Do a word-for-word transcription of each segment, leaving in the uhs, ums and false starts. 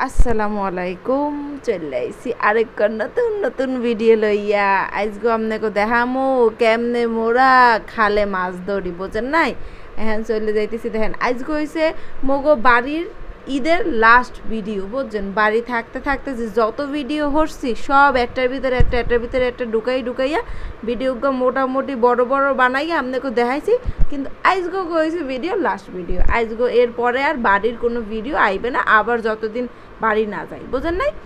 আসসালামু আলাইকুম চলে আইসি আরেক নতুন নতুন ভিডিও লইয়া আজগো আপনাকে দেখামো কেমনে মোরা খালে মাছ ধরি বোঝেন নাই। এখন চলে যাইতেছি দেখেন আজগো হয়েছে মগো বাড়ির ঈদের লাস্ট ভিডিও বুঝছেন। বাড়ি থাকতে থাকতে যে যত ভিডিও হচ্ছি সব একটার ভিতরে একটা একটার ভিতরে একটা ঢুকাই ঢুকাইয়া ভিডিওগুলো মোটামুটি বড় বড় বানাইয়া আপনাকে দেখাইছি, কিন্তু আজগো হয়েছে ভিডিও লাস্ট ভিডিও। আজগো এরপরে আর বাড়ির কোনো ভিডিও আইবে না, আবার যতদিন বাড়ি না যাই বোঝেন নাই।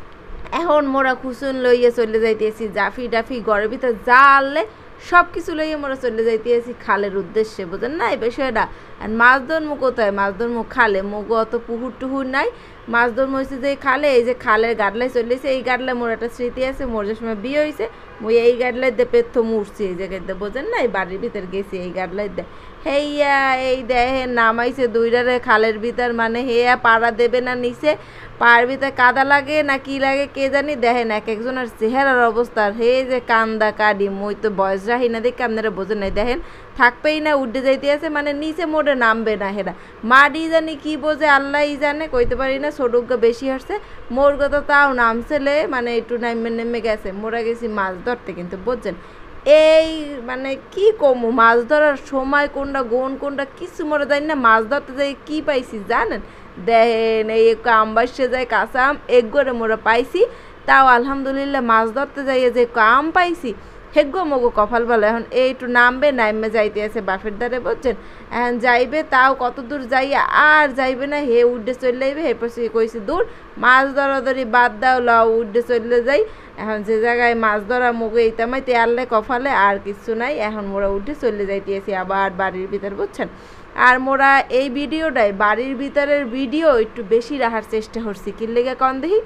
এখন মোরা খুসুন লইয়া চলে যাইতেছি জাফি ডাফি ঘরের ভিতরে যা আনলে সব কিছু লইয়া মোরা চলে যাইতেছি খালের উদ্দেশ্যে বোঝেন না এই বিষয়টা। আর মাছ ধরমু কোথায়, মাছ ধরমু খালে, মুগো অত পুহুর টুহুর নাই। মাছ ধরমু হয়েছে যে খালে, এই যে খালের গাডলায় চলেছে, এই গাডলায় মোর একটা স্মৃতি আছে, মোর যে সময় বিয়ে হয়েছে মুই এই গাডলায় দে পেথ মুড়ছি এই জায়গায় বোঝেন না, এই বাড়ির ভিতর গেছি এই গাডলায় দে হেইয়া এই দেহে নামাইছে দুইটারে খালের ভিতর, মানে হেয়া পাড়া দেবে না নিচে, পায়ের ভিতরে কাদা লাগে না কি লাগে কে জানি, দেখেন এক একজনের চেহারার অবস্থা। হে যে কান্দা কাডি মই তো বয়স রাহি না দেখে আপনারা বোঝেন নাই, দেখেন থাকবেই না উঠে যাইতে আছে, মানে নিচে মোড়ে নামবে না। হেরা মাডি জানি কি বোঝে আল্লাহই জানে, কইতে পারি না। সড়ুক বেশি হাসছে মোর কথা তাও নামছেলে, মানে একটু নেমে নেমে গেছে। মোরা গেছি মাছ ধরতে, কিন্তু বুঝছেন এই মানে কি কমু মাছ ধরার সময় কোনটা গোন কোনটা কিছু মনে জানি না। মাছ ধরতে যাই কি পাইছি জানেন, দেখেন এই আম বাসে যায় কাঁচা আম এক করে মোরা পাইছি, তাও আলহামদুলিল্লাহ মাছ ধরতে যাইয়ে যে আম পাইছি হেগো মগো কপাল ভালো। এখন এইটু নামবে নামবে যাইতে আছে বাফের দ্বারে বুঝছেন। এখন যাইবে তাও কত দূর যাইয়া আর যাইবে না, হে উড্ডে চলে যাইবে। এরপর সে কইছে দূর মাছ ধরাধরি বাদ দাও, লাও উড্ডে চলে যাই। এখন যে জায়গায় মাছ ধরা মগো এইতামাই তেয়ারলে কপালে আর কিছু নাই। এখন মোরা উঠে চলে যাইতেছি আবার বাড়ির ভিতর বুঝছেন। আর মোরা এই ভিডিওটাই বাড়ির ভিতরের ভিডিও একটু বেশি রাখার চেষ্টা করছি, কি লেগে কন দেখি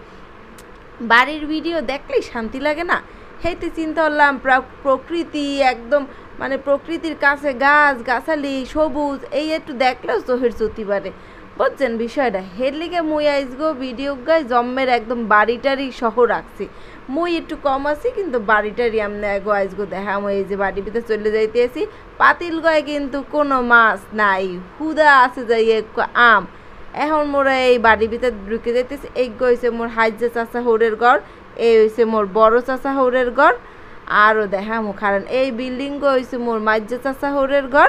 বাড়ির ভিডিও দেখলেই শান্তি লাগে না। হেঁটে চিন্তা করলাম প্রকৃতি একদম মানে প্রকৃতির কাছে গাছ গাছালি সবুজ এই একটু দেখলেও চোখের জ্যোতি বাড়ে বুঝছেন বিষয়টা। হের লিগে মুই আইসগো ভিডিও গায়ে জম্মের একদম বাড়িটারই সহ রাখছি। মুই একটু কম আছি কিন্তু বাড়িটারই আমি এগো আইসগো দেখা মই এই যে বাড়ির ভিতরে চলে যাইতেছি। পাতিল গায়ে কিন্তু কোনো মাছ নাই, হুদা আছে যাই এক আম। এখন মোরা এই বাড়ির ভিতরে ঢুকে যাইতেছি। এই হয়েছে মোর হাইজা চাচা হৌরের ঘর, এই হয়েছে মোর বড় চাচা হৌরের ঘর, আরও দেখামো কারণ এই বিল্ডিং হয়েছে মোর মাইজা চাচা হৌরের ঘর,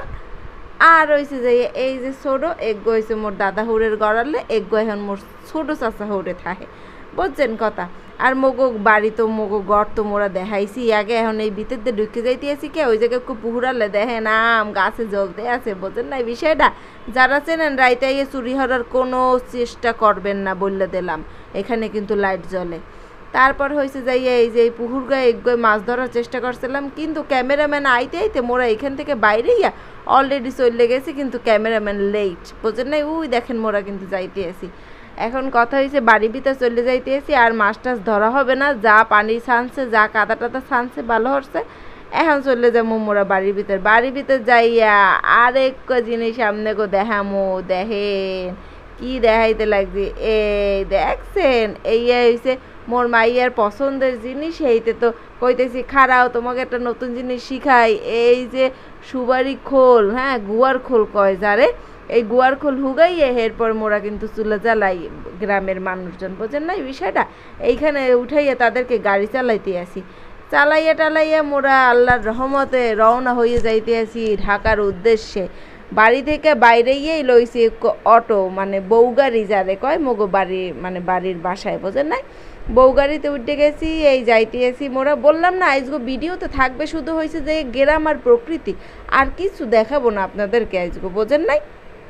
আর হয়েছে যে এই যে ছোটো এগো হয়েছে মোর দাদা হৌরের ঘর, আনলে এগো এখন মোর ছোটো চাচা হৌরে থাকে বুঝছেন কথা। আর মগো বাড়ি তো মগো ঘর তো মোরা দেখাইছি আগে। এখন এই ভিতরতে ঢুকে যাইতেছি কে ওই জায়গায় খুব পুহুরালে দেখেন আম গাছে জ্বলতে আছে বোঝেন না এই বিষয়টা। যারা চেনেন রাইতে ইয়ে চুরি হওয়ার কোনো চেষ্টা করবেন না বললে দিলাম, এখানে কিন্তু লাইট জ্বলে। তারপর হয়েছে যাই এই যে পুকুর গায়ে এক গায়ে মাছ ধরার চেষ্টা করছিলাম, কিন্তু ক্যামেরাম্যান আইতে আইতে মোরা এখান থেকে বাইরে ইয়া অলরেডি চলে গেছি, কিন্তু ক্যামেরাম্যান লেট বোঝেন নাই। ওই দেখেন মোরা কিন্তু যাইতে আসি। এখন কথা হয়েছে বাড়ির ভিতরে চলে যাইতে আসি, আর মাছ টাছ ধরা হবে না, যা পানি ছানছে যা কাদা টাদা ছানছে ভালো হচ্ছে। এখন চলে যাবো মোরা বাড়ির ভিতর। বাড়ির ভিতর যাইয়া আরেক জিনিস সামনে গো দেখামো, দেখেন কি দেখাইতে লাগছে এই দেখছেন এই হয়েছে মোর মাইয়ার পছন্দের জিনিস। এইতে তো কইতেছি খারাও তোমাকে একটা নতুন জিনিস শিখাই, এই যে সুবারি খোল, হ্যাঁ গুয়ার খোল কয় যারে, এই গুয়ার খোল হুগাইয়ে এরপর মোরা কিন্তু চুলা জ্বালাই গ্রামের মানুষজন বোঝেন না এই বিষয়টা। এইখানে উঠাইয়া তাদেরকে গাড়ি চালাইতে আসি, চালাইয়া টালাইয়া মোরা আল্লাহর রহমতে রওনা হয়ে যাইতে আসি ঢাকার উদ্দেশ্যে। বাড়ি থেকে বাইরে গিয়েই লইছি অটো, মানে বউগাড়ি যারে কয় মগো বাড়ি মানে বাড়ির বাসায় বোঝেন নাই, বউগাড়িতে উঠে গেছি। এই যাইতে আসি মোরা বললাম না আজগো ভিডিও তো থাকবে শুধু হয়েছে যে গ্রাম আর প্রকৃতি, আর কিছু দেখাবো না আপনাদেরকে আজগো বোঝেন নাই।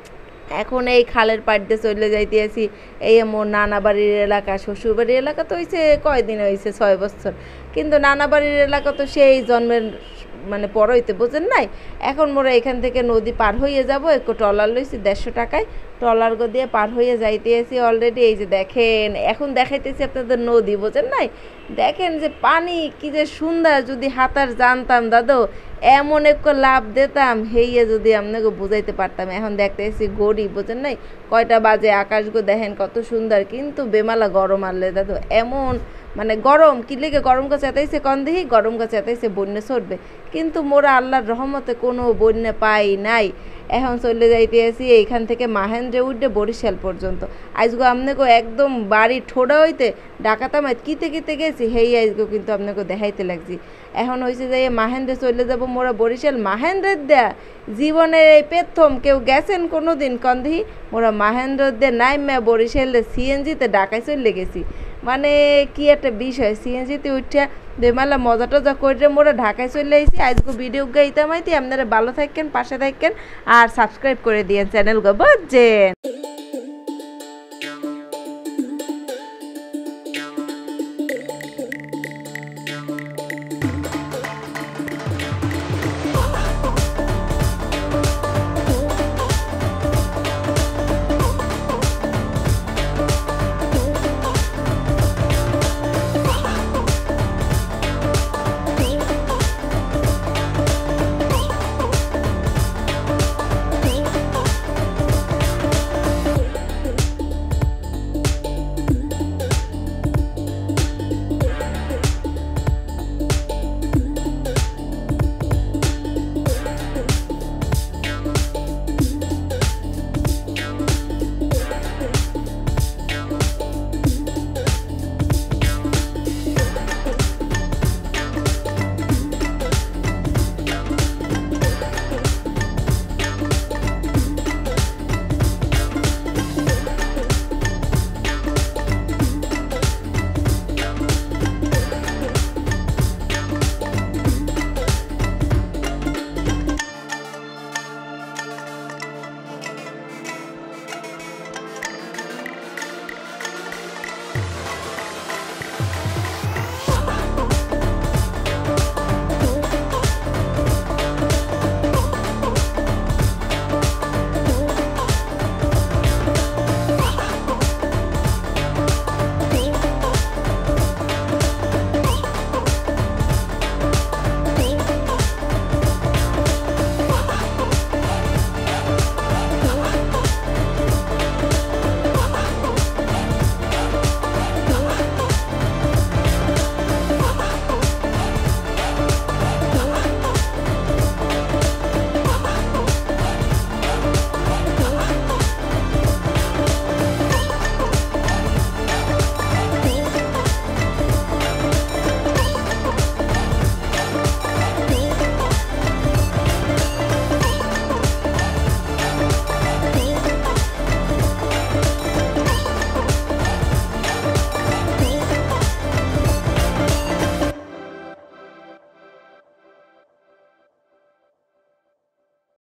এখন এই খালের পাড় দিয়ে চলে যাইতে আসি। এই মোর নানা বাড়ির এলাকা শ্বশুর বাড়ির এলাকা তো হয়েছে কয়দিন হয়েছে ছয় বছর, কিন্তু নানা বাড়ির এলাকা তো সেই জন্মের মানে পর হইতে বোঝেন নাই। এখন মোরা এখান থেকে নদী পার হয়ে যাব, একটু ট্রলার লইছি দেড়শো টাকায়, ট্রলার গো দিয়ে পার হয়ে যাইতে আসি অলরেডি। এই যে দেখেন এখন দেখাইতেছি আপনাদের নদী বোঝেন নাই, দেখেন যে পানি কি যে সুন্দর। যদি হাতার জানতাম দাদু এমন একটু লাভ দিতাম, হেইয়ে যদি আপনাকে বুঝাইতে পারতাম। এখন দেখতেছি গড়ি বোঝেন নাই কয়টা বাজে, আকাশ গো দেখেন কত সুন্দর, কিন্তু বেমালা গরম আনলে দাদু এমন মানে গরম কি লেগে গরম গাছ এতাইছে কন দেখি গরম গাছ এতাইছে বন্যে চড়বে, কিন্তু মোরা আল্লাহর রহমতে কোনো বন্যে পাই নাই। এখন চলে যাইতে আসি এইখান থেকে মাহেন্দ্রে উঠে বরিশাল পর্যন্ত। আজগো আপনাকে একদম বাড়ি ঠোড়া হইতে ডাকাতামায় কিতে কিতে গেছি হেই আজগো কিন্তু আপনাকে দেখাইতে লাগছি। এখন হয়েছে যে মাহেন্দ্রে চলে যাব মোরা বরিশাল। মাহেন্দ্রের দেয়া জীবনের এই প্রথম কেউ গেছেন কোনো দিন কন্দিহি মোরা মাহেন্দ্র দে নাইমা বরিশালে সিএনজিতে ঢাকায় চলে গেছি। মানে কি একটা বিষয়, সিএনজিতে উঠিয়া বেমালা মজা টজা করে মোরা ঢাকায় চলে আইছি। আজকে ভিডিও গাইতাম আইতি, আপনারা ভালো থাকেন, পাশে থাকেন আর সাবস্ক্রাইব করে দিয়েন চ্যানেল গো বুঝছেন।